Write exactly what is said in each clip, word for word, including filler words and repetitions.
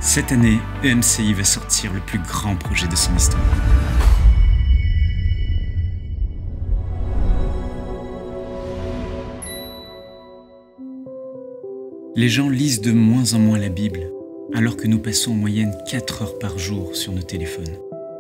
Cette année, E M C I va sortir le plus grand projet de son histoire. Les gens lisent de moins en moins la Bible, alors que nous passons en moyenne quatre heures par jour sur nos téléphones.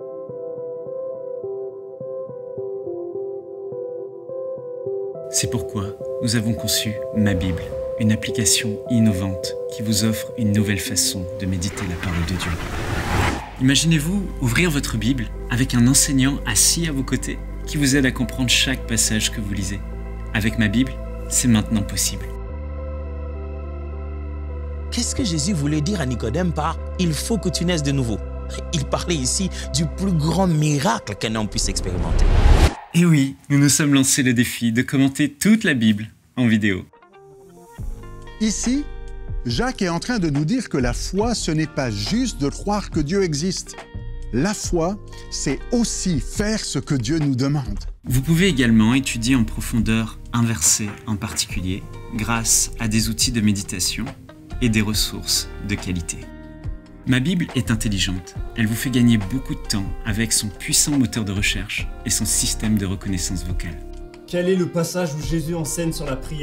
C'est pourquoi nous avons conçu Ma Bible, une application innovante qui vous offre une nouvelle façon de méditer la parole de Dieu. Imaginez-vous ouvrir votre Bible avec un enseignant assis à vos côtés qui vous aide à comprendre chaque passage que vous lisez. Avec Ma Bible, c'est maintenant possible. Qu'est-ce que Jésus voulait dire à Nicodème par « il faut que tu naisses de nouveau » ? Il parlait ici du plus grand miracle qu'un homme puisse expérimenter. Et oui, nous nous sommes lancés le défi de commenter toute la Bible en vidéo. Ici, Jacques est en train de nous dire que la foi, ce n'est pas juste de croire que Dieu existe. La foi, c'est aussi faire ce que Dieu nous demande. Vous pouvez également étudier en profondeur un verset en particulier grâce à des outils de méditation et des ressources de qualité. Ma Bible est intelligente. Elle vous fait gagner beaucoup de temps avec son puissant moteur de recherche et son système de reconnaissance vocale. Quel est le passage où Jésus enseigne sur la prière ?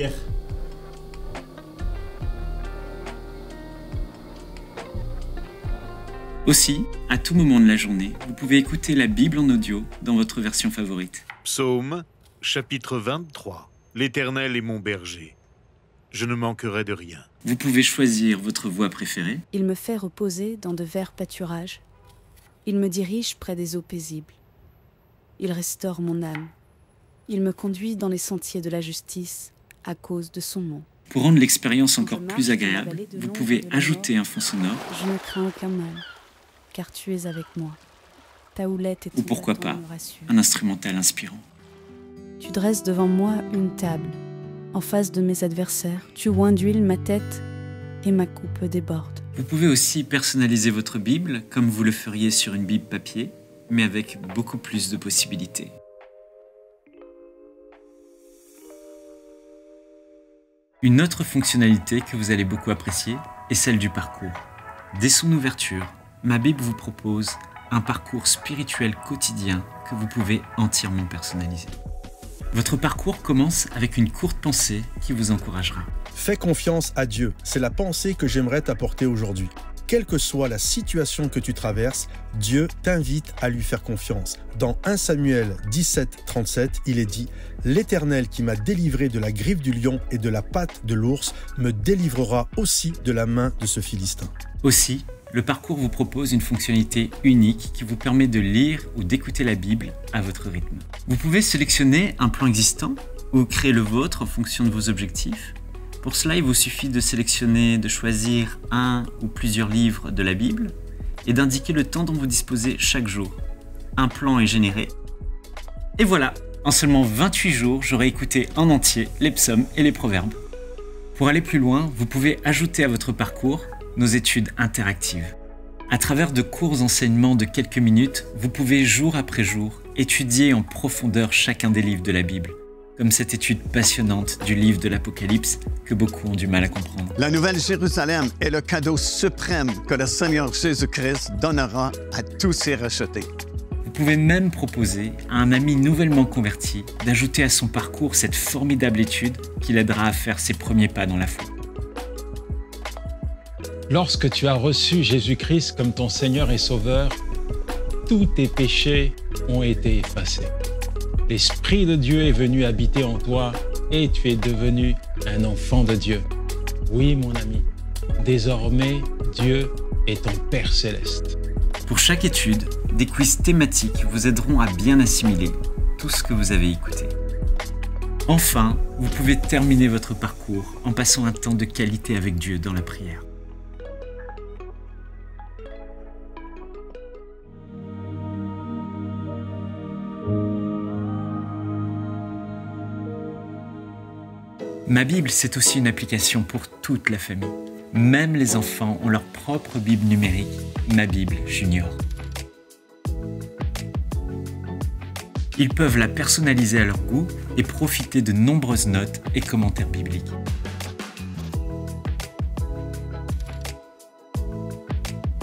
Aussi, à tout moment de la journée, vous pouvez écouter la Bible en audio dans votre version favorite. Psaume, chapitre vingt-trois. L'Éternel est mon berger. Je ne manquerai de rien. Vous pouvez choisir votre voix préférée. Il me fait reposer dans de verts pâturages. Il me dirige près des eaux paisibles. Il restaure mon âme. Il me conduit dans les sentiers de la justice à cause de son nom. Pour rendre l'expérience encore plus agréable, vous pouvez ajouter un fond sonore. Je ne crains aucun mal, car tu es avec moi. Ta houlette et ton Ou pourquoi bâton pas, me rassurent. un instrumental inspirant. Tu dresses devant moi une table. En face de mes adversaires, tu oins d'huile ma tête et ma coupe déborde. Vous pouvez aussi personnaliser votre Bible comme vous le feriez sur une Bible papier, mais avec beaucoup plus de possibilités. Une autre fonctionnalité que vous allez beaucoup apprécier est celle du parcours. Dès son ouverture, Ma Bible vous propose un parcours spirituel quotidien que vous pouvez entièrement personnaliser. Votre parcours commence avec une courte pensée qui vous encouragera. Fais confiance à Dieu, c'est la pensée que j'aimerais t'apporter aujourd'hui. Quelle que soit la situation que tu traverses, Dieu t'invite à lui faire confiance. Dans premier Samuel dix-sept, trente-sept, il est dit « L'Éternel qui m'a délivré de la griffe du lion et de la patte de l'ours me délivrera aussi de la main de ce Philistin. » Aussi, le parcours vous propose une fonctionnalité unique qui vous permet de lire ou d'écouter la Bible à votre rythme. Vous pouvez sélectionner un plan existant ou créer le vôtre en fonction de vos objectifs. Pour cela, il vous suffit de sélectionner, de choisir un ou plusieurs livres de la Bible et d'indiquer le temps dont vous disposez chaque jour. Un plan est généré. Et voilà, en seulement vingt-huit jours, j'aurai écouté en entier les psaumes et les proverbes. Pour aller plus loin, vous pouvez ajouter à votre parcours nos études interactives. À travers de courts enseignements de quelques minutes, vous pouvez jour après jour étudier en profondeur chacun des livres de la Bible, comme cette étude passionnante du livre de l'Apocalypse que beaucoup ont du mal à comprendre. La Nouvelle Jérusalem est le cadeau suprême que le Seigneur Jésus-Christ donnera à tous ses rachetés. Vous pouvez même proposer à un ami nouvellement converti d'ajouter à son parcours cette formidable étude qui l'aidera à faire ses premiers pas dans la foi. Lorsque tu as reçu Jésus-Christ comme ton Seigneur et Sauveur, tous tes péchés ont été effacés. L'Esprit de Dieu est venu habiter en toi et tu es devenu un enfant de Dieu. Oui, mon ami, désormais, Dieu est ton Père céleste. Pour chaque étude, des quiz thématiques vous aideront à bien assimiler tout ce que vous avez écouté. Enfin, vous pouvez terminer votre parcours en passant un temps de qualité avec Dieu dans la prière. Ma Bible, c'est aussi une application pour toute la famille. Même les enfants ont leur propre Bible numérique, Ma Bible Junior. Ils peuvent la personnaliser à leur goût et profiter de nombreuses notes et commentaires bibliques.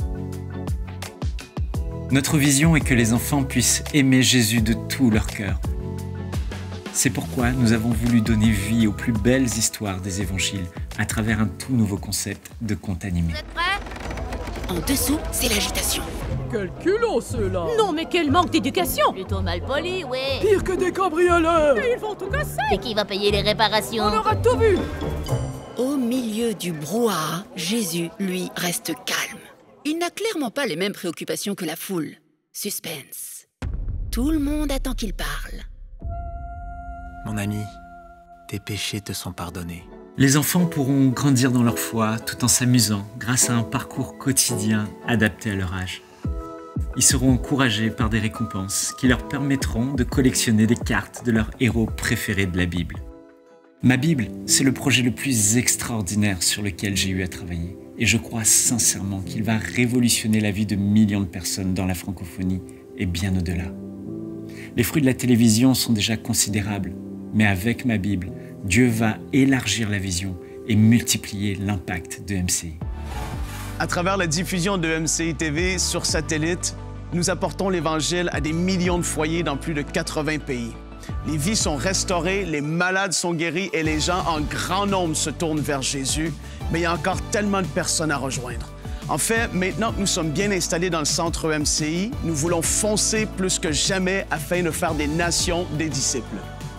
Notre vision est que les enfants puissent aimer Jésus de tout leur cœur. C'est pourquoi nous avons voulu donner vie aux plus belles histoires des évangiles à travers un tout nouveau concept de conte animé. Vous êtes prêts? En dessous, c'est l'agitation. Quel culot ceux-là! Non mais quel manque d'éducation! Plutôt mal poli, ouais. Pire que des cambrioleurs! Et ils vont tout casser! Et qui va payer les réparations? On aura tout vu! Au milieu du brouhaha, Jésus, lui, reste calme. Il n'a clairement pas les mêmes préoccupations que la foule. Suspense. Tout le monde attend qu'il parle. Mon ami, tes péchés te sont pardonnés. Les enfants pourront grandir dans leur foi tout en s'amusant grâce à un parcours quotidien adapté à leur âge. Ils seront encouragés par des récompenses qui leur permettront de collectionner des cartes de leurs héros préférés de la Bible. Ma Bible, c'est le projet le plus extraordinaire sur lequel j'ai eu à travailler. Et je crois sincèrement qu'il va révolutionner la vie de millions de personnes dans la francophonie et bien au-delà. Les fruits de la télévision sont déjà considérables, mais avec ma Bible, Dieu va élargir la vision et multiplier l'impact de M C I. À travers la diffusion de M C I T V sur satellite, nous apportons l'Évangile à des millions de foyers dans plus de quatre-vingts pays. Les vies sont restaurées, les malades sont guéris et les gens en grand nombre se tournent vers Jésus, mais il y a encore tellement de personnes à rejoindre. En fait, maintenant que nous sommes bien installés dans le centre E M C I, nous voulons foncer plus que jamais afin de faire des nations des disciples.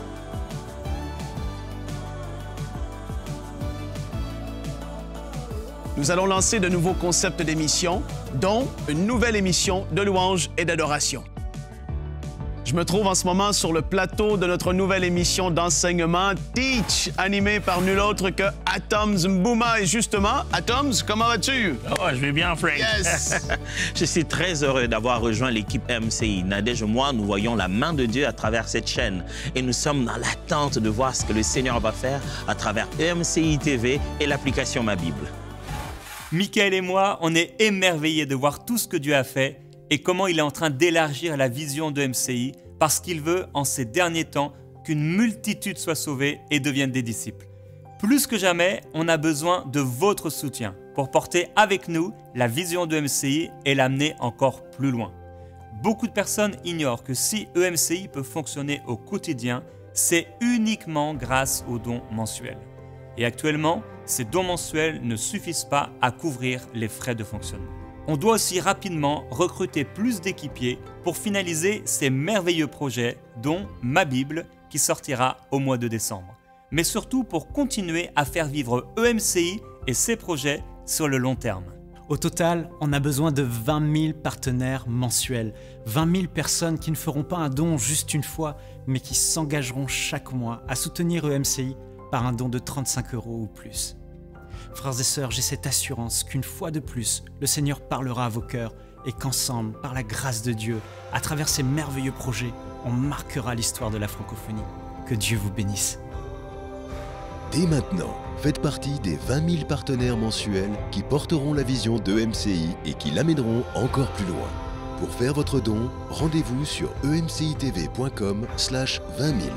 Nous allons lancer de nouveaux concepts d'émissions, dont une nouvelle émission de louange et d'adoration. Je me trouve en ce moment sur le plateau de notre nouvelle émission d'enseignement Teach, animée par nul autre que Atoms Mbouma. Et justement, Atoms, comment vas-tu? Oh, je vais bien, Frank. Yes! Je suis très heureux d'avoir rejoint l'équipe M C I. Nadège et moi, nous voyons la main de Dieu à travers cette chaîne. Et nous sommes dans l'attente de voir ce que le Seigneur va faire à travers M C I T V et l'application Ma Bible. Michael et moi, on est émerveillés de voir tout ce que Dieu a fait et comment il est en train d'élargir la vision de M C I parce qu'il veut, en ces derniers temps, qu'une multitude soit sauvée et devienne des disciples. Plus que jamais, on a besoin de votre soutien pour porter avec nous la vision de M C I et l'amener encore plus loin. Beaucoup de personnes ignorent que si E M C I peut fonctionner au quotidien, c'est uniquement grâce aux dons mensuels. Et actuellement, ces dons mensuels ne suffisent pas à couvrir les frais de fonctionnement. On doit aussi rapidement recruter plus d'équipiers pour finaliser ces merveilleux projets, dont Ma Bible, qui sortira au mois de décembre. Mais surtout pour continuer à faire vivre E M C I et ses projets sur le long terme. Au total, on a besoin de vingt mille partenaires mensuels, vingt mille personnes qui ne feront pas un don juste une fois, mais qui s'engageront chaque mois à soutenir E M C I par un don de trente-cinq euros ou plus. Frères et sœurs, j'ai cette assurance qu'une fois de plus, le Seigneur parlera à vos cœurs et qu'ensemble, par la grâce de Dieu, à travers ces merveilleux projets, on marquera l'histoire de la francophonie. Que Dieu vous bénisse. Dès maintenant, faites partie des vingt mille partenaires mensuels qui porteront la vision de M C I et qui l'amèneront encore plus loin. Pour faire votre don, rendez-vous sur e m c i t v point com slash vingt mille.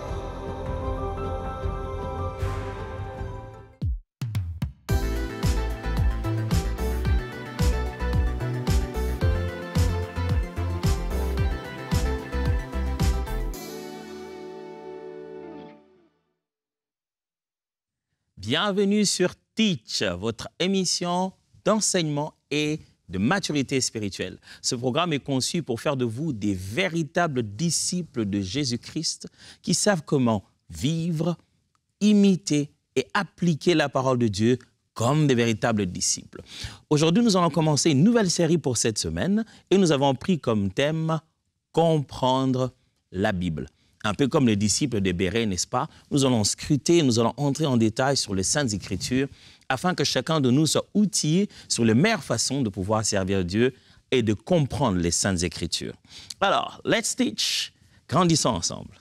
Bienvenue sur Teach, votre émission d'enseignement et de maturité spirituelle. Ce programme est conçu pour faire de vous des véritables disciples de Jésus-Christ qui savent comment vivre, imiter et appliquer la parole de Dieu comme des véritables disciples. Aujourd'hui, nous allons commencer une nouvelle série pour cette semaine et nous avons pris comme thème « Comprendre la Bible ». Un peu comme les disciples de Bérée, n'est-ce pas? Nous allons scruter, nous allons entrer en détail sur les Saintes Écritures afin que chacun de nous soit outillé sur les meilleures façons de pouvoir servir Dieu et de comprendre les Saintes Écritures. Alors, let's teach. Grandissons ensemble.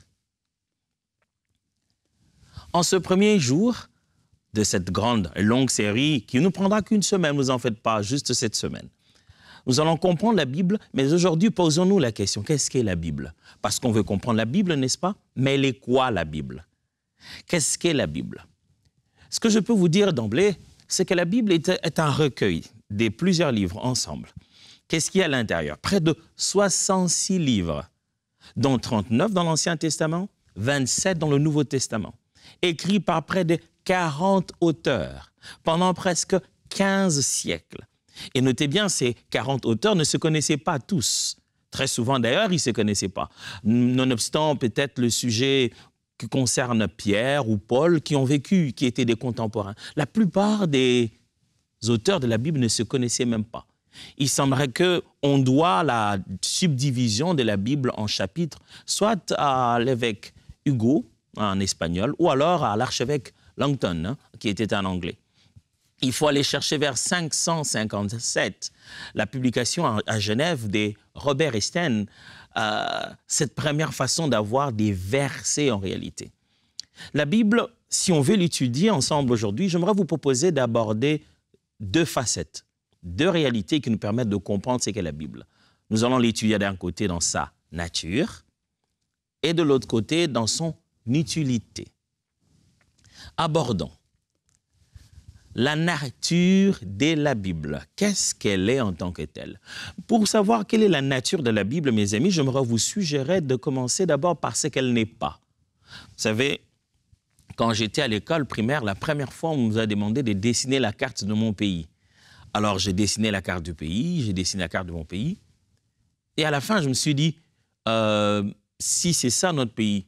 En ce premier jour de cette grande, longue série qui ne nous prendra qu'une semaine, ne vous en faites pas, juste cette semaine, nous allons comprendre la Bible, mais aujourd'hui, posons-nous la question, qu'est-ce qu'est la Bible? Parce qu'on veut comprendre la Bible, n'est-ce pas? Mais elle est quoi, la Bible? Qu'est-ce qu'est la Bible? Ce que je peux vous dire d'emblée, c'est que la Bible est, est un recueil de plusieurs livres ensemble Qu'est-ce qu'il y a à l'intérieur? Près de soixante-six livres, dont trente-neuf dans l'Ancien Testament, vingt-sept dans le Nouveau Testament, écrits par près de quarante auteurs pendant presque quinze siècles. Et notez bien, ces quarante auteurs ne se connaissaient pas tous. Très souvent, d'ailleurs, ils ne se connaissaient pas. Nonobstant peut-être le sujet qui concerne Pierre ou Paul, qui ont vécu, qui étaient des contemporains. La plupart des auteurs de la Bible ne se connaissaient même pas. Il semblerait qu'on doit la subdivision de la Bible en chapitres, soit à l'évêque Hugo, en espagnol, ou alors à l'archevêque Langton, hein, qui était en anglais. Il faut aller chercher vers cinq cent cinquante-sept, la publication à, à Genève de Robert Estienne, euh, cette première façon d'avoir des versets en réalité. La Bible, si on veut l'étudier ensemble aujourd'hui, j'aimerais vous proposer d'aborder deux facettes, deux réalités qui nous permettent de comprendre ce qu'est la Bible. Nous allons l'étudier d'un côté dans sa nature et de l'autre côté dans son utilité. Abordons la nature de la Bible. Qu'est-ce qu'elle est en tant que telle? Pour savoir quelle est la nature de la Bible, mes amis, j'aimerais vous suggérer de commencer d'abord par ce qu'elle n'est pas. Vous savez, quand j'étais à l'école primaire, la première fois, on nous a demandé de dessiner la carte de mon pays. Alors, j'ai dessiné la carte du pays, j'ai dessiné la carte de mon pays. Et à la fin, je me suis dit, euh, si c'est ça notre pays,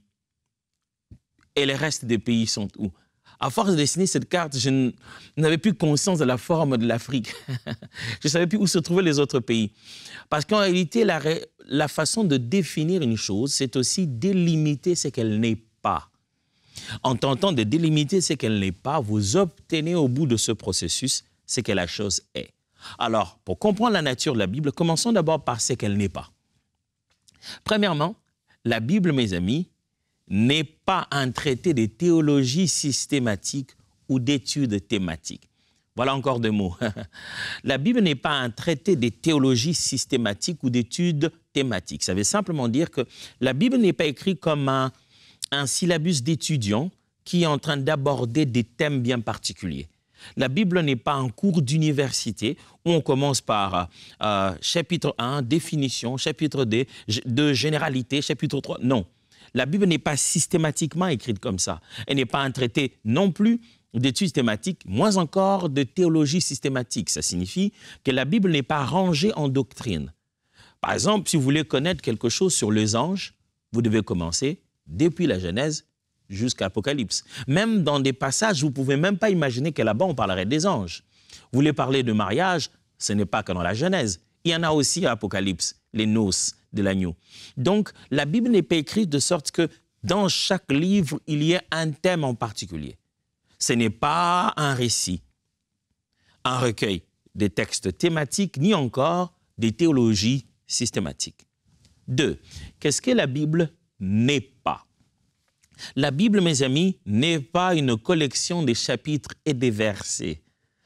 et les restes des pays sont où? À force de dessiner cette carte, je n'avais plus conscience de la forme de l'Afrique. Je ne savais plus où se trouvaient les autres pays. Parce qu'en réalité, la, la façon de définir une chose, c'est aussi délimiter ce qu'elle n'est pas. En tentant de délimiter ce qu'elle n'est pas, vous obtenez au bout de ce processus ce que la chose est. Alors, pour comprendre la nature de la Bible, commençons d'abord par ce qu'elle n'est pas. Premièrement, la Bible, mes amis, n'est pas un traité de théologie systématique ou d'études thématiques. Voilà encore deux mots. La Bible n'est pas un traité de théologie systématique ou d'études thématiques. Ça veut simplement dire que la Bible n'est pas écrite comme un, un syllabus d'étudiants qui est en train d'aborder des thèmes bien particuliers. La Bible n'est pas un cours d'université où on commence par euh, chapitre un, définition, chapitre deux, de généralité, chapitre trois. Non. La Bible n'est pas systématiquement écrite comme ça. Elle n'est pas un traité non plus d'études thématiques, moins encore de théologie systématique. Ça signifie que la Bible n'est pas rangée en doctrine. Par exemple, si vous voulez connaître quelque chose sur les anges, vous devez commencer depuis la Genèse jusqu'à l'Apocalypse. Même dans des passages, vous ne pouvez même pas imaginer que là-bas, on parlerait des anges. Vous voulez parler de mariage, ce n'est pas que dans la Genèse. Il y en a aussi à l'Apocalypse, les noces de l'agneau. Donc, la Bible n'est pas écrite de sorte que dans chaque livre, il y ait un thème en particulier. Ce n'est pas un récit, un recueil des textes thématiques, ni encore des théologies systématiques. Deux, qu'est-ce que la Bible n'est pas? La Bible, mes amis, n'est pas une collection de chapitres et de versets.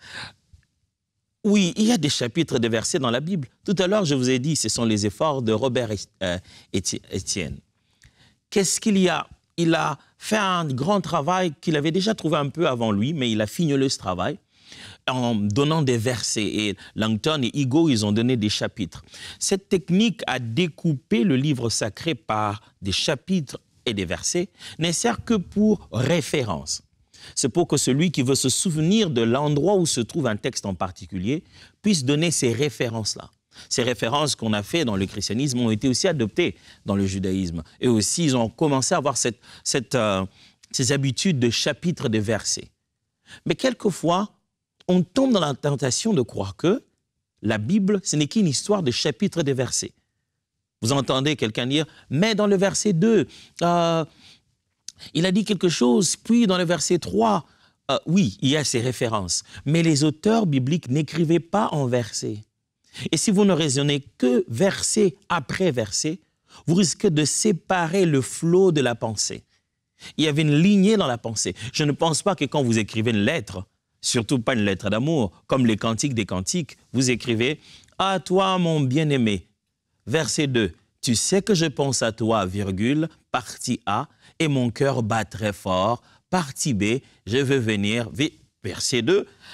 Oui, il y a des chapitres et des versets dans la Bible. Tout à l'heure, je vous ai dit, ce sont les efforts de Robert Estienne. Qu'est-ce qu'il y a? Il a fait un grand travail qu'il avait déjà trouvé un peu avant lui, mais il a fignolé ce travail en donnant des versets. Et Langton et Hugo, ils ont donné des chapitres. Cette technique à découper le livre sacré par des chapitres et des versets ne sert que pour référence. C'est pour que celui qui veut se souvenir de l'endroit où se trouve un texte en particulier puisse donner ces références-là. Ces références qu'on a faites dans le christianisme ont été aussi adoptées dans le judaïsme. Et aussi, ils ont commencé à avoir cette, cette, euh, ces habitudes de chapitres de versets. Mais quelquefois, on tombe dans la tentation de croire que la Bible, ce n'est qu'une histoire de chapitres et de versets. Vous entendez quelqu'un dire, mais dans le verset deux, euh, il a dit quelque chose, puis dans le verset trois, euh, oui, il y a ces références. Mais les auteurs bibliques n'écrivaient pas en versets. Et si vous ne raisonnez que verset après verset, vous risquez de séparer le flot de la pensée. Il y avait une lignée dans la pensée. Je ne pense pas que quand vous écrivez une lettre, surtout pas une lettre d'amour, comme les cantiques des cantiques, vous écrivez « À toi, mon bien-aimé ». Verset deux, « Tu sais que je pense à toi, virgule, partie A, et mon cœur bat très fort. Partie B, je veux venir. » Verset deux,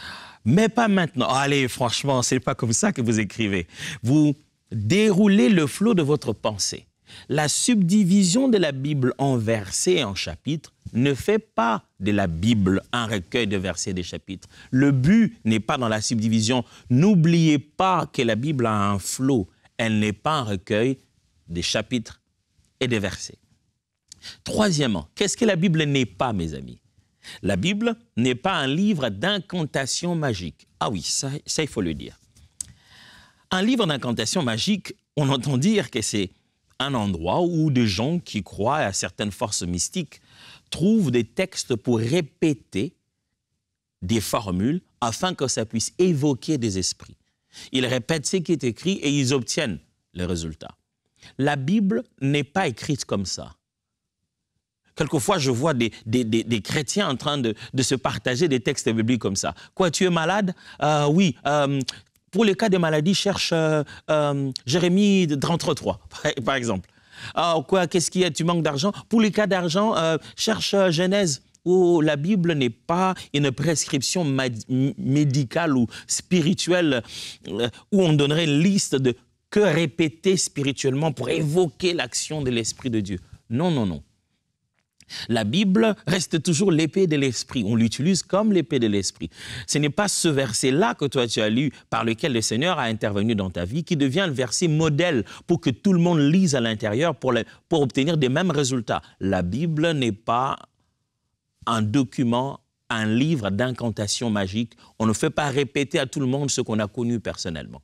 Mais pas maintenant. Allez, franchement, ce n'est pas comme ça que vous écrivez. Vous déroulez le flot de votre pensée. La subdivision de la Bible en versets et en chapitres ne fait pas de la Bible un recueil de versets et de chapitres. Le but n'est pas dans la subdivision. N'oubliez pas que la Bible a un flot. Elle n'est pas un recueil des chapitres et des versets. Troisièmement, qu'est-ce que la Bible n'est pas, mes amis? La Bible n'est pas un livre d'incantation magique. Ah oui, ça, ça, il faut le dire. Un livre d'incantation magique, on entend dire que c'est un endroit où des gens qui croient à certaines forces mystiques trouvent des textes pour répéter des formules afin que ça puisse évoquer des esprits. Ils répètent ce qui est écrit et ils obtiennent le résultat. La Bible n'est pas écrite comme ça. Quelquefois, je vois des, des, des, des chrétiens en train de, de se partager des textes bibliques comme ça. Quoi, tu es malade? euh, Oui. Euh, pour les cas de maladie, cherche euh, euh, Jérémie trente-trois, par exemple. Euh, quoi, qu'est-ce qu'il y a? Tu manques d'argent? Pour les cas d'argent, euh, cherche euh, Genèse. Où la Bible n'est pas une prescription médicale ou spirituelle euh, où on donnerait une liste de que répéter spirituellement pour évoquer l'action de l'Esprit de Dieu. Non, non, non. La Bible reste toujours l'épée de l'Esprit. On l'utilise comme l'épée de l'Esprit. Ce n'est pas ce verset-là que toi tu as lu, par lequel le Seigneur a intervenu dans ta vie, qui devient le verset modèle pour que tout le monde lise à l'intérieur pour, le, pour obtenir des mêmes résultats. La Bible n'est pas un document, un livre d'incantation magique. On ne fait pas répéter à tout le monde ce qu'on a connu personnellement.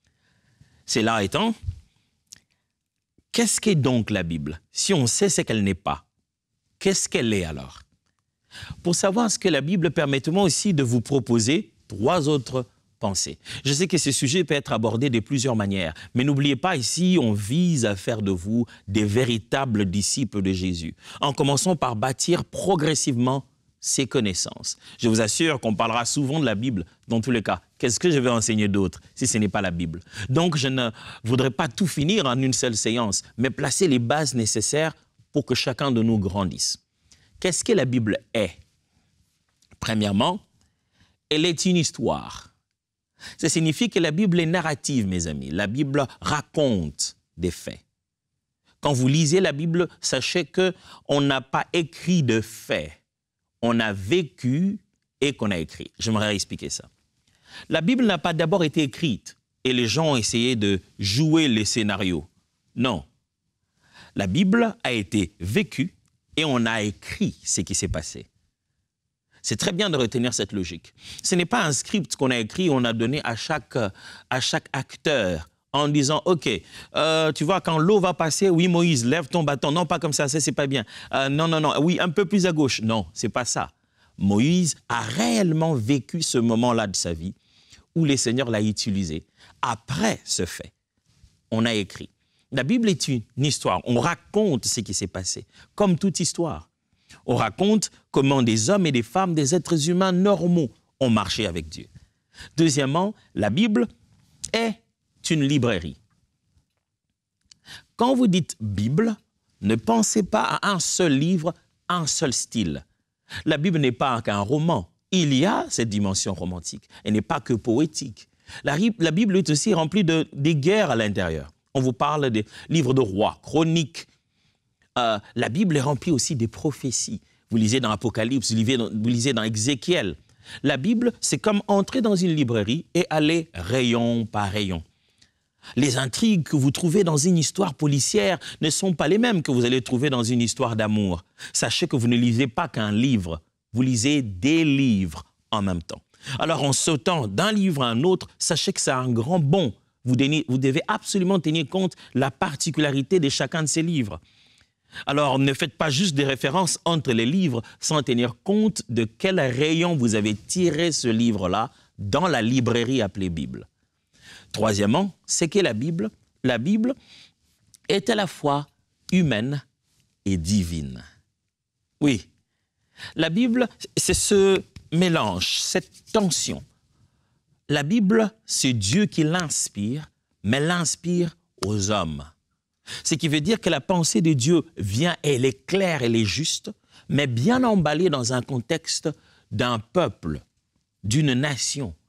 Cela étant, qu'est-ce qu'est donc la Bible? Si on sait ce qu'elle n'est pas, qu'est-ce qu'elle est alors? Pour savoir ce que la Bible, permettez-moi aussi de vous proposer trois autres pensées. Je sais que ce sujet peut être abordé de plusieurs manières, mais n'oubliez pas, ici, on vise à faire de vous des véritables disciples de Jésus, en commençant par bâtir progressivement ses connaissances. Je vous assure qu'on parlera souvent de la Bible, dans tous les cas. Qu'est-ce que je vais enseigner d'autre si ce n'est pas la Bible? Donc, je ne voudrais pas tout finir en une seule séance, mais placer les bases nécessaires pour que chacun de nous grandisse. Qu'est-ce que la Bible est? Premièrement, elle est une histoire. Ça signifie que la Bible est narrative, mes amis. La Bible raconte des faits. Quand vous lisez la Bible, sachez qu'on n'a pas écrit de faits. On a vécu et qu'on a écrit. J'aimerais expliquer ça. La Bible n'a pas d'abord été écrite et les gens ont essayé de jouer les scénarios. Non. La Bible a été vécue et on a écrit ce qui s'est passé. C'est très bien de retenir cette logique. Ce n'est pas un script qu'on a écrit, on a donné à chaque, à chaque acteur en disant, OK, euh, tu vois, quand l'eau va passer, oui, Moïse, lève ton bâton. Non, pas comme ça, ça, c'est pas bien. Euh, non, non, non, oui, un peu plus à gauche. Non, c'est pas ça. Moïse a réellement vécu ce moment-là de sa vie où le Seigneur l'a utilisé. Après ce fait, on a écrit. La Bible est une histoire. On raconte ce qui s'est passé, comme toute histoire. On raconte comment des hommes et des femmes, des êtres humains normaux ont marché avec Dieu. Deuxièmement, la Bible est une librairie. Quand vous dites Bible, ne pensez pas à un seul livre, un seul style. La Bible n'est pas qu'un roman. Il y a cette dimension romantique. Elle n'est pas que poétique. La, la Bible est aussi remplie de, des guerres à l'intérieur. On vous parle des livres de rois, chroniques. Euh, la Bible est remplie aussi des prophéties. Vous lisez dans Apocalypse, vous lisez dans, vous lisez dans Ézéchiel. La Bible, c'est comme entrer dans une librairie et aller rayon par rayon. Les intrigues que vous trouvez dans une histoire policière ne sont pas les mêmes que vous allez trouver dans une histoire d'amour. Sachez que vous ne lisez pas qu'un livre, vous lisez des livres en même temps. Alors, en sautant d'un livre à un autre, sachez que c'est un grand bond. Vous devez, vous devez absolument tenir compte de la particularité de chacun de ces livres. Alors, ne faites pas juste des références entre les livres sans tenir compte de quel rayon vous avez tiré ce livre-là dans la librairie appelée Bible. Troisièmement, c'est que la Bible, la Bible est à la fois humaine et divine. Oui, la Bible, c'est ce mélange, cette tension. La Bible, c'est Dieu qui l'inspire, mais l'inspire aux hommes. Ce qui veut dire que la pensée de Dieu vient, elle est claire, elle est juste, mais bien emballée dans un contexte d'un peuple, d'une nation,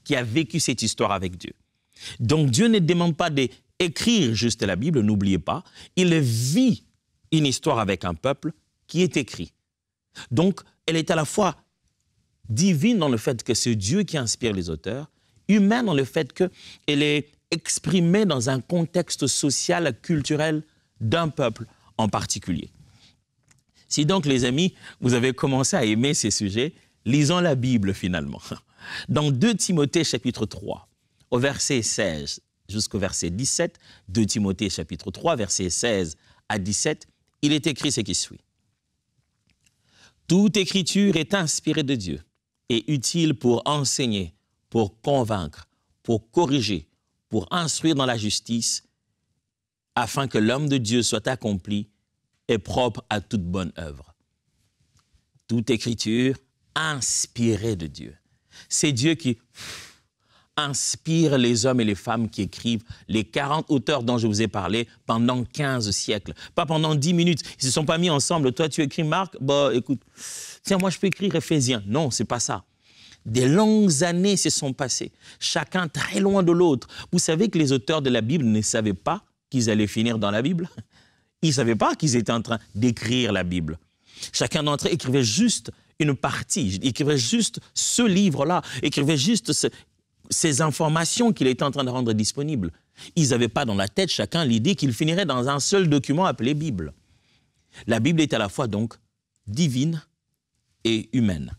qui a vécu cette histoire avec Dieu. Donc Dieu ne demande pas d'écrire juste la Bible, n'oubliez pas. Il vit une histoire avec un peuple qui est écrit. Donc elle est à la fois divine dans le fait que c'est Dieu qui inspire les auteurs, humaine dans le fait qu'elle est exprimée dans un contexte social, culturel d'un peuple en particulier. Si donc, les amis, vous avez commencé à aimer ces sujets, lisons la Bible finalement. Dans deux Timothée chapitre trois, au verset seize jusqu'au verset dix-sept, deux Timothée chapitre trois, verset seize à dix-sept, il est écrit ce qui suit. « Toute écriture est inspirée de Dieu et utile pour enseigner, pour convaincre, pour corriger, pour instruire dans la justice, afin que l'homme de Dieu soit accompli et propre à toute bonne œuvre. » Toute écriture inspirée de Dieu. C'est Dieu qui inspire les hommes et les femmes qui écrivent les quarante auteurs dont je vous ai parlé pendant quinze siècles. Pas pendant dix minutes. Ils ne se sont pas mis ensemble. Toi, tu écris Marc, bah écoute, tiens, moi je peux écrire Éphésiens. Non, c'est pas ça. Des longues années se sont passées, chacun très loin de l'autre. Vous savez que les auteurs de la Bible ne savaient pas qu'ils allaient finir dans la Bible. Ils ne savaient pas qu'ils étaient en train d'écrire la Bible. Chacun d'entre eux écrivait juste une partie, écrivait juste ce livre-là, écrivait juste ce, ces informations qu'il était en train de rendre disponibles. Ils n'avaient pas dans la tête chacun l'idée qu'il finirait dans un seul document appelé Bible. La Bible est à la fois donc divine et humaine.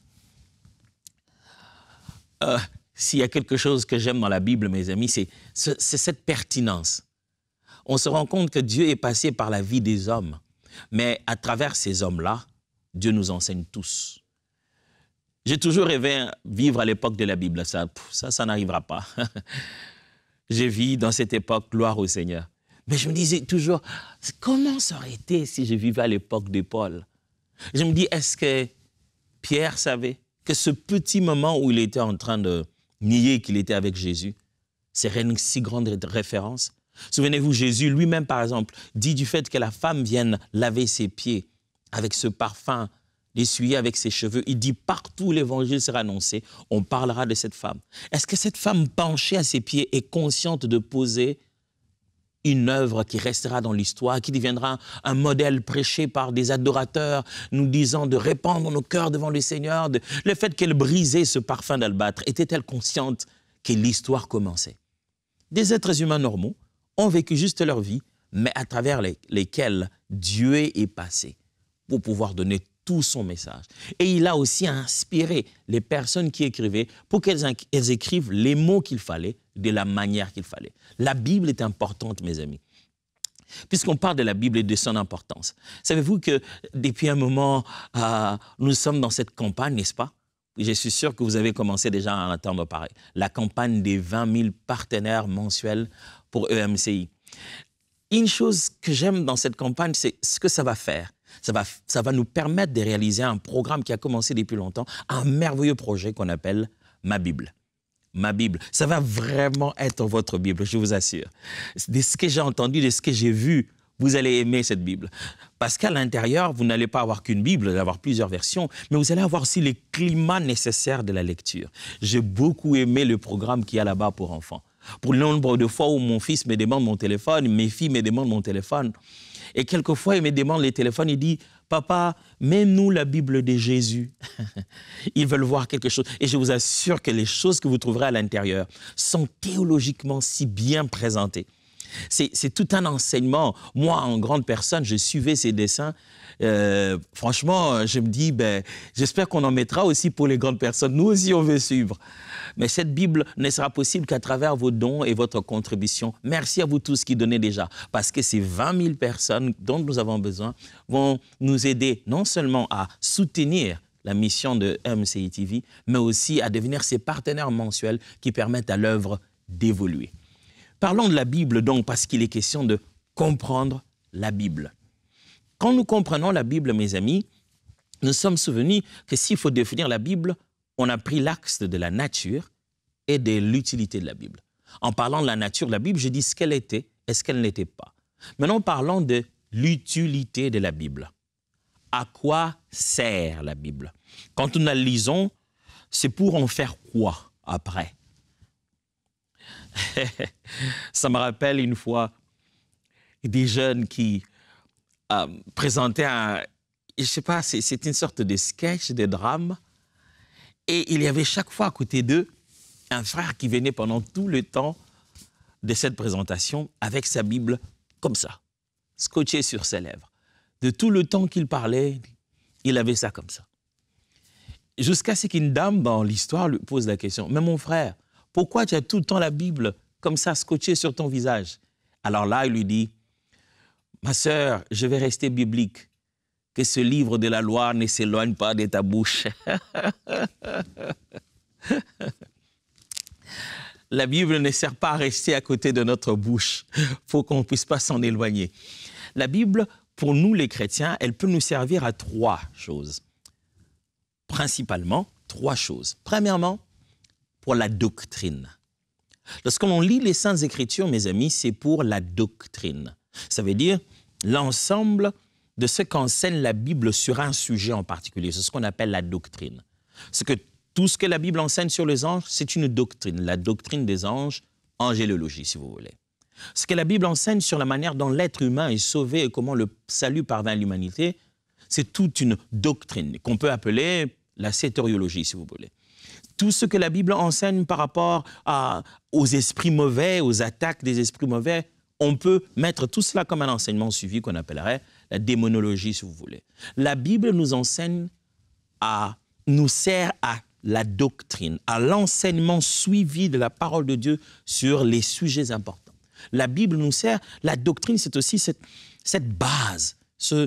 Euh, S'il y a quelque chose que j'aime dans la Bible, mes amis, c'est cette pertinence. On se rend compte que Dieu est passé par la vie des hommes, mais à travers ces hommes-là, Dieu nous enseigne tous. J'ai toujours rêvé vivre à l'époque de la Bible. Ça, ça, ça n'arrivera pas. J'ai vécu dans cette époque, gloire au Seigneur. Mais je me disais toujours, comment ça aurait été si je vivais à l'époque de Paul? Je me dis, est-ce que Pierre savait que ce petit moment où il était en train de nier qu'il était avec Jésus, c'est une si grande référence? Souvenez-vous, Jésus lui-même, par exemple, dit du fait que la femme vienne laver ses pieds avec ce parfum, l'essuyer avec ses cheveux. Il dit partout où l'évangile sera annoncé, on parlera de cette femme. Est-ce que cette femme penchée à ses pieds est consciente de poser une œuvre qui restera dans l'histoire, qui deviendra un modèle prêché par des adorateurs, nous disant de répandre nos cœurs devant le Seigneur? De... Le fait qu'elle brisait ce parfum d'albâtre, était-elle consciente que l'histoire commençait? Des êtres humains normaux ont vécu juste leur vie, mais à travers les, lesquels Dieu est passé pour pouvoir donner tout son message. Et il a aussi inspiré les personnes qui écrivaient pour qu'elles elles écrivent les mots qu'il fallait, de la manière qu'il fallait. La Bible est importante, mes amis. Puisqu'on parle de la Bible et de son importance. Savez-vous que depuis un moment, euh, nous sommes dans cette campagne, n'est-ce pas? Je suis sûr que vous avez commencé déjà à en entendre parler. La campagne des vingt mille partenaires mensuels pour E M C I. Une chose que j'aime dans cette campagne, c'est ce que ça va faire. Ça va, ça va nous permettre de réaliser un programme qui a commencé depuis longtemps, un merveilleux projet qu'on appelle Ma Bible. Ma Bible, ça va vraiment être votre Bible, je vous assure. De ce que j'ai entendu, de ce que j'ai vu, vous allez aimer cette Bible. Parce qu'à l'intérieur, vous n'allez pas avoir qu'une Bible, vous allez avoir plusieurs versions, mais vous allez avoir aussi les climats nécessaires de la lecture. J'ai beaucoup aimé le programme qu'il y a là-bas pour enfants. Pour le nombre de fois où mon fils me demande mon téléphone, mes filles me demandent mon téléphone, et quelquefois, il me demande les téléphones, il dit « Papa, mets-nous la Bible de Jésus. » Ils veulent voir quelque chose. Et je vous assure que les choses que vous trouverez à l'intérieur sont théologiquement si bien présentées. C'est tout un enseignement. Moi, en grande personne, je suivais ces dessins. Euh, franchement, je me dis, ben, j'espère qu'on en mettra aussi pour les grandes personnes. Nous aussi, on veut suivre. Mais cette Bible ne sera possible qu'à travers vos dons et votre contribution. Merci à vous tous qui donnez déjà, parce que ces vingt mille personnes dont nous avons besoin vont nous aider non seulement à soutenir la mission de M C I T V, mais aussi à devenir ces partenaires mensuels qui permettent à l'œuvre d'évoluer. Parlons de la Bible donc, parce qu'il est question de comprendre la Bible. Quand nous comprenons la Bible, mes amis, nous sommes souvenus que s'il faut définir la Bible, on a pris l'axe de la nature et de l'utilité de la Bible. En parlant de la nature de la Bible, je dis ce qu'elle était et ce qu'elle n'était pas. Maintenant, parlons de l'utilité de la Bible. À quoi sert la Bible? Quand nous la lisons, c'est pour en faire quoi après? Ça me rappelle une fois des jeunes qui euh, présentaient un, je sais pas, c'était une sorte de sketch, de drame. Et il y avait chaque fois à côté d'eux un frère qui venait pendant tout le temps de cette présentation avec sa Bible comme ça, scotchée sur ses lèvres. De tout le temps qu'il parlait, il avait ça comme ça. Jusqu'à ce qu'une dame dans l'histoire lui pose la question, « Mais mon frère, pourquoi tu as tout le temps la Bible comme ça scotchée sur ton visage ?» Alors là, il lui dit, « Ma sœur, je vais rester biblique. Que ce livre de la loi ne s'éloigne pas de ta bouche. » La Bible ne sert pas à rester à côté de notre bouche. Il faut qu'on ne puisse pas s'en éloigner. La Bible, pour nous les chrétiens, elle peut nous servir à trois choses. Principalement, trois choses. Premièrement, pour la doctrine. Lorsque l'on lit les Saintes Écritures, mes amis, c'est pour la doctrine. Ça veut dire l'ensemble de ce qu'enseigne la Bible sur un sujet en particulier. C'est ce qu'on appelle la doctrine. Ce que, tout ce que la Bible enseigne sur les anges, c'est une doctrine. La doctrine des anges, angélologie, si vous voulez. Ce que la Bible enseigne sur la manière dont l'être humain est sauvé et comment le salut parvint à l'humanité, c'est toute une doctrine qu'on peut appeler la sétériologie, si vous voulez. Tout ce que la Bible enseigne par rapport à, aux esprits mauvais, aux attaques des esprits mauvais, on peut mettre tout cela comme un enseignement suivi qu'on appellerait la démonologie, si vous voulez. La Bible nous enseigne à, nous sert à la doctrine, à l'enseignement suivi de la parole de Dieu sur les sujets importants. La Bible nous sert, la doctrine, c'est aussi cette, cette base, ce,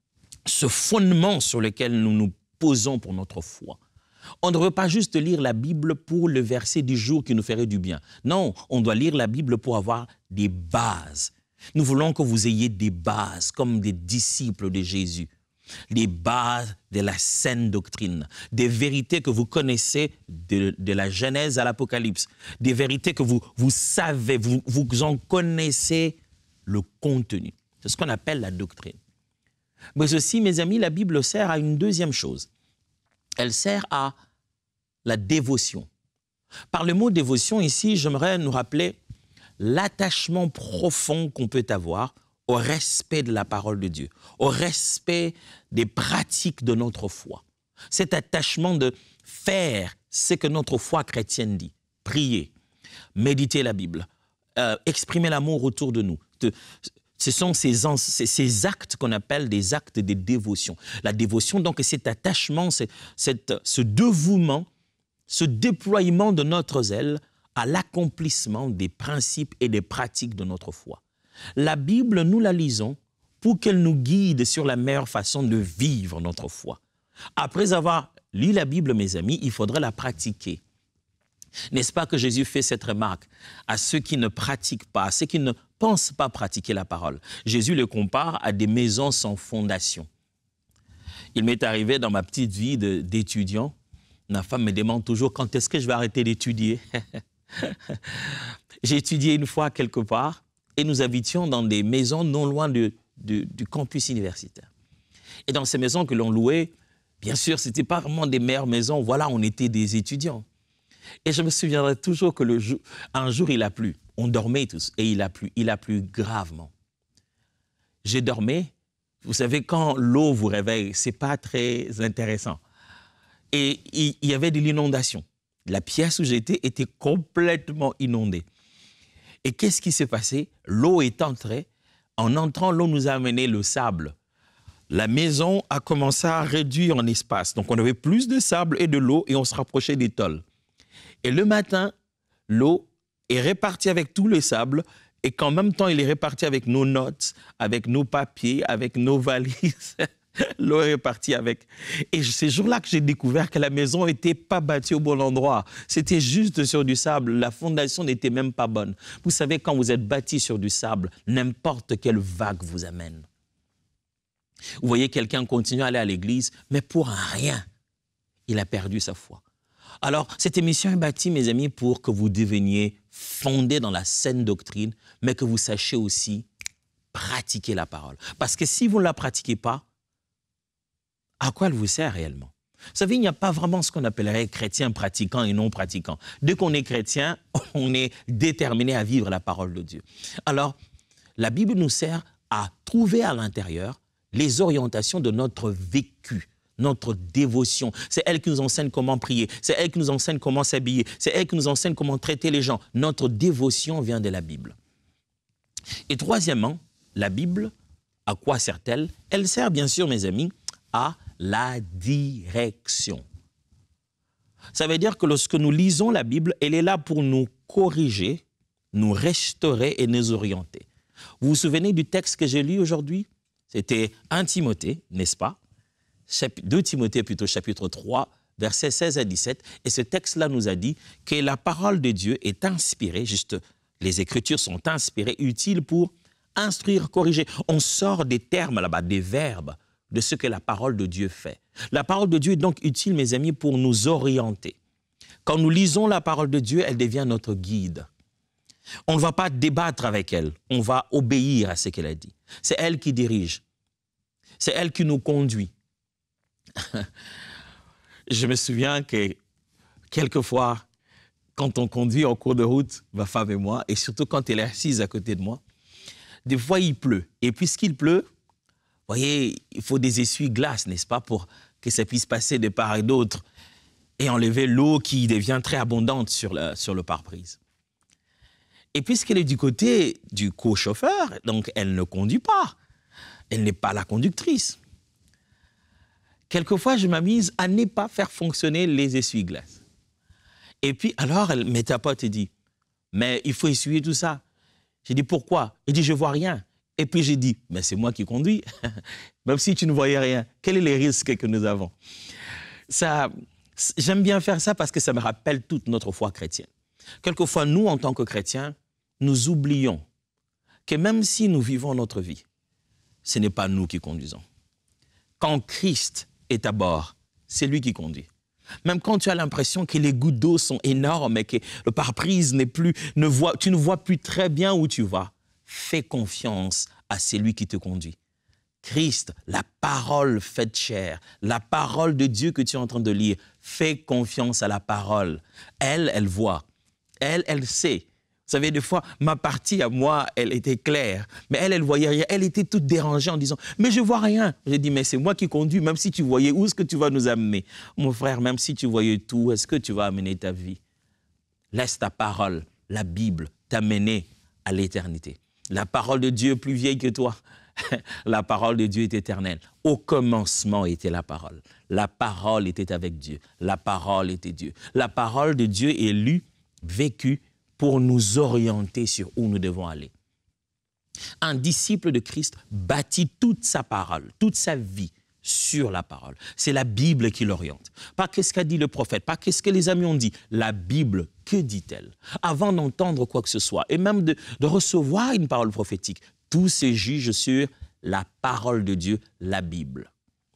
ce fondement sur lequel nous nous posons pour notre foi. On ne devrait pas juste lire la Bible pour le verset du jour qui nous ferait du bien. Non, on doit lire la Bible pour avoir des bases. Nous voulons que vous ayez des bases, comme des disciples de Jésus. Les bases de la saine doctrine, des vérités que vous connaissez de, de la Genèse à l'Apocalypse, des vérités que vous, vous savez, vous, vous en connaissez le contenu. C'est ce qu'on appelle la doctrine. Mais aussi, mes amis, la Bible sert à une deuxième chose. Elle sert à la dévotion. Par le mot dévotion, ici, j'aimerais nous rappeler l'attachement profond qu'on peut avoir au respect de la parole de Dieu, au respect des pratiques de notre foi. Cet attachement de faire ce que notre foi chrétienne dit, prier, méditer la Bible, euh, exprimer l'amour autour de nous. De, ce sont ces, ces actes qu'on appelle des actes de dévotion. La dévotion, donc, c'est cet attachement, c'est, cette, ce dévouement, ce déploiement de notre zèle à l'accomplissement des principes et des pratiques de notre foi. La Bible, nous la lisons pour qu'elle nous guide sur la meilleure façon de vivre notre foi. Après avoir lu la Bible, mes amis, il faudrait la pratiquer. N'est-ce pas que Jésus fait cette remarque à ceux qui ne pratiquent pas, à ceux qui ne pensent pas pratiquer la parole? Jésus le compare à des maisons sans fondation. Il m'est arrivé dans ma petite vie d'étudiant, ma femme me demande toujours quand est-ce que je vais arrêter d'étudier. J'ai étudié une fois quelque part et nous habitions dans des maisons non loin de, de, du campus universitaire. Et dans ces maisons que l'on louait, bien sûr, ce n'était pas vraiment des meilleures maisons. Voilà, on était des étudiants. Et je me souviendrai toujours que le jour, un jour, il a plu. On dormait tous et il a plu. Il a plu gravement. J'ai dormi. Vous savez, quand l'eau vous réveille, ce n'est pas très intéressant. Et il y avait de l'inondation. La pièce où j'étais était complètement inondée. Et qu'est-ce qui s'est passé? L'eau est entrée. En entrant, l'eau nous a amené le sable. La maison a commencé à réduire en espace. Donc, on avait plus de sable et de l'eau et on se rapprochait des tôles. Et le matin, l'eau est répartie avec tout le sable et qu'en même temps, il est réparti avec nos notes, avec nos papiers, avec nos valises. L'eau est répartie avec. Et c'est ce jour-là que j'ai découvert que la maison n'était pas bâtie au bon endroit. C'était juste sur du sable. La fondation n'était même pas bonne. Vous savez, quand vous êtes bâti sur du sable, n'importe quelle vague vous amène. Vous voyez quelqu'un continuer à aller à l'église, mais pour un rien, il a perdu sa foi. Alors, cette émission est bâtie, mes amis, pour que vous deveniez fondés dans la saine doctrine, mais que vous sachiez aussi pratiquer la parole. Parce que si vous ne la pratiquez pas, à quoi elle vous sert réellement? Vous savez, il n'y a pas vraiment ce qu'on appellerait chrétien pratiquant et non pratiquant. Dès qu'on est chrétien, on est déterminé à vivre la parole de Dieu. Alors, la Bible nous sert à trouver à l'intérieur les orientations de notre vécu, notre dévotion. C'est elle qui nous enseigne comment prier, c'est elle qui nous enseigne comment s'habiller, c'est elle qui nous enseigne comment traiter les gens. Notre dévotion vient de la Bible. Et troisièmement, la Bible, à quoi sert-elle? Elle sert bien sûr, mes amis, à la direction. Ça veut dire que lorsque nous lisons la Bible, elle est là pour nous corriger, nous restaurer et nous orienter. Vous vous souvenez du texte que j'ai lu aujourd'hui? C'était un Timothée, n'est-ce pas? deux Timothée plutôt, chapitre trois, versets seize à dix-sept. Et ce texte-là nous a dit que la parole de Dieu est inspirée, juste les Écritures sont inspirées, utiles pour instruire, corriger. On sort des termes là-bas, des verbes, de ce que la parole de Dieu fait. La parole de Dieu est donc utile, mes amis, pour nous orienter. Quand nous lisons la parole de Dieu, elle devient notre guide. On ne va pas débattre avec elle, on va obéir à ce qu'elle a dit. C'est elle qui dirige, c'est elle qui nous conduit. Je me souviens que quelquefois, quand on conduit en cours de route, ma femme et moi, et surtout quand elle est assise à côté de moi, des fois il pleut. Et puisqu'il pleut, vous voyez, il faut des essuie-glaces, n'est-ce pas, pour que ça puisse passer de part et d'autre et enlever l'eau qui devient très abondante sur le, sur le pare-brise. Et puisqu'elle est du côté du co-chauffeur, donc elle ne conduit pas, elle n'est pas la conductrice. Quelquefois, je m'amuse à ne pas faire fonctionner les essuie-glaces. Et puis, alors, elle me tapote et dit, mais il faut essuyer tout ça. J'ai dit, pourquoi? Elle dit, je ne vois rien. Et puis j'ai dit, mais c'est moi qui conduis. Même si tu ne voyais rien, quels sont les risques que nous avons? Ça, j'aime bien faire ça parce que ça me rappelle toute notre foi chrétienne. Quelquefois, nous, en tant que chrétiens, nous oublions que même si nous vivons notre vie, ce n'est pas nous qui conduisons. Quand Christ est à bord, c'est lui qui conduit. Même quand tu as l'impression que les gouttes d'eau sont énormes et que le pare-brise n'est plus, ne voit, tu ne vois plus très bien où tu vas, fais confiance à celui qui te conduit. Christ, la parole faite chair, la parole de Dieu que tu es en train de lire, fais confiance à la parole. Elle, elle voit. Elle, elle sait. Vous savez, des fois, ma partie à moi, elle était claire, mais elle, elle voyait rien. Elle était toute dérangée en disant, mais je vois rien. J'ai dit, mais c'est moi qui conduis, même si tu voyais, où est-ce que tu vas nous amener? Mon frère, même si tu voyais tout, est-ce que tu vas amener ta vie? Laisse ta parole, la Bible, t'amener à l'éternité. La parole de Dieu est plus vieille que toi. La parole de Dieu est éternelle. Au commencement était la parole. La parole était avec Dieu. La parole était Dieu. La parole de Dieu est lue, vécue, pour nous orienter sur où nous devons aller. Un disciple de Christ bâtit toute sa parole, toute sa vie sur la parole. C'est la Bible qui l'oriente. Pas qu'est-ce qu'a dit le prophète, pas qu'est-ce que les amis ont dit. La Bible, que dit-elle? Avant d'entendre quoi que ce soit, et même de, de recevoir une parole prophétique, tout se juge sur la parole de Dieu, la Bible.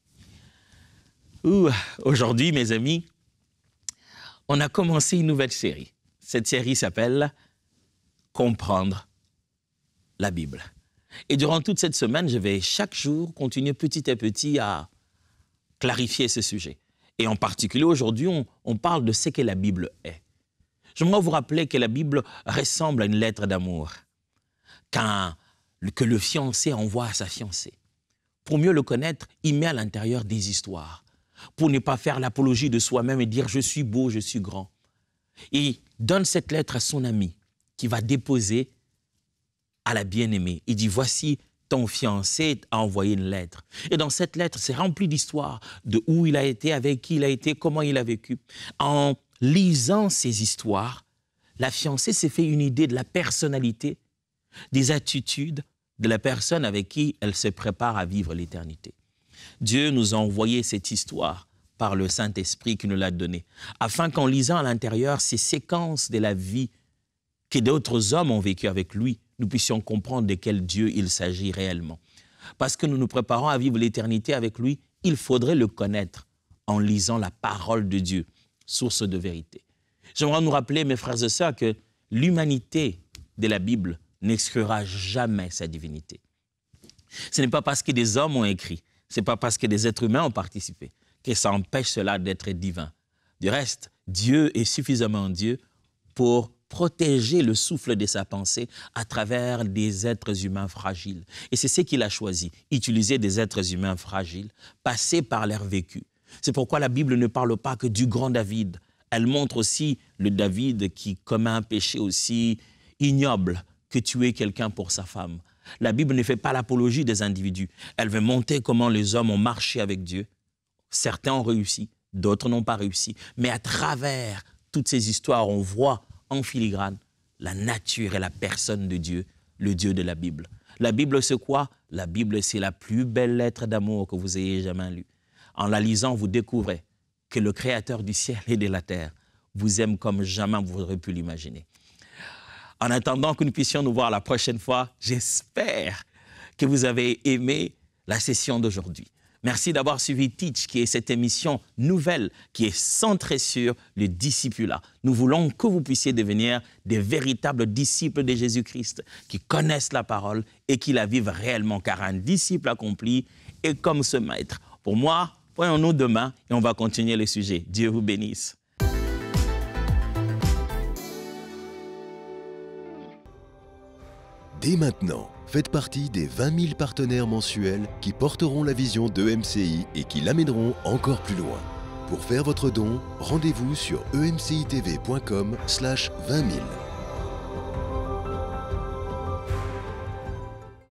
Aujourd'hui, mes amis, on a commencé une nouvelle série. Cette série s'appelle « Comprendre la Bible ». Et durant toute cette semaine, je vais chaque jour continuer petit à petit à clarifier ce sujet. Et en particulier, aujourd'hui, on, on parle de ce que la Bible est. J'aimerais vous rappeler que la Bible ressemble à une lettre d'amour qu'un, que le fiancé envoie à sa fiancée. Pour mieux le connaître, il met à l'intérieur des histoires. Pour ne pas faire l'apologie de soi-même et dire « je suis beau, je suis grand ». Il donne cette lettre à son ami qui va déposer à la bien-aimée. Il dit, voici ton fiancé a envoyé une lettre. Et dans cette lettre, c'est rempli d'histoires, de où il a été, avec qui il a été, comment il a vécu. En lisant ces histoires, la fiancée s'est fait une idée de la personnalité, des attitudes de la personne avec qui elle se prépare à vivre l'éternité. Dieu nous a envoyé cette histoire par le Saint-Esprit qui nous l'a donné, afin qu'en lisant à l'intérieur ces séquences de la vie que d'autres hommes ont vécu avec lui, nous puissions comprendre de quel Dieu il s'agit réellement. Parce que nous nous préparons à vivre l'éternité avec lui, il faudrait le connaître en lisant la parole de Dieu, source de vérité. J'aimerais nous rappeler, mes frères et sœurs, que l'humanité de la Bible n'exclura jamais sa divinité. Ce n'est pas parce que des hommes ont écrit, ce n'est pas parce que des êtres humains ont participé, que ça empêche cela d'être divin. Du reste, Dieu est suffisamment Dieu pour protéger le souffle de sa pensée à travers des êtres humains fragiles. Et c'est ce qu'il a choisi, utiliser des êtres humains fragiles, passer par leur vécu. C'est pourquoi la Bible ne parle pas que du grand David. Elle montre aussi le David qui commet un péché aussi ignoble que tuer quelqu'un pour sa femme. La Bible ne fait pas l'apologie des individus. Elle veut montrer comment les hommes ont marché avec Dieu. Certains ont réussi, d'autres n'ont pas réussi. Mais à travers toutes ces histoires, on voit en filigrane la nature et la personne de Dieu, le Dieu de la Bible. La Bible, c'est quoi? La Bible, c'est la plus belle lettre d'amour que vous ayez jamais lue. En la lisant, vous découvrez que le Créateur du ciel et de la terre vous aime comme jamais vous aurez pu l'imaginer. En attendant que nous puissions nous voir la prochaine fois, j'espère que vous avez aimé la session d'aujourd'hui. Merci d'avoir suivi Teach, qui est cette émission nouvelle qui est centrée sur le discipulat. Nous voulons que vous puissiez devenir des véritables disciples de Jésus-Christ, qui connaissent la parole et qui la vivent réellement, car un disciple accompli est comme ce maître. Pour moi, voyons-nous demain et on va continuer le sujet. Dieu vous bénisse. Dès maintenant, faites partie des vingt mille partenaires mensuels qui porteront la vision d'E M C I et qui l'amèneront encore plus loin. Pour faire votre don, rendez-vous sur e m c i t v point com slash vingt mille.